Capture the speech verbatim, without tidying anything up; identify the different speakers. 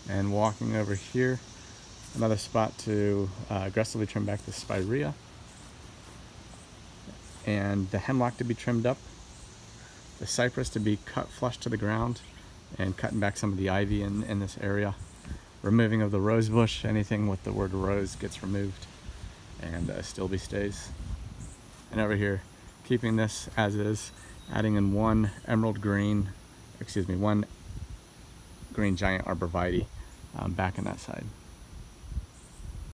Speaker 1: And walking over here, another spot to uh, aggressively trim back the spirea, and the hemlock to be trimmed up, the cypress to be cut flush to the ground, and cutting back some of the ivy in, in this area. Removing of the rose bush, anything with the word rose gets removed, and uh, Stilbe stays. And over here, keeping this as is, adding in one emerald green, excuse me, one green giant arborvitae um, back on that side.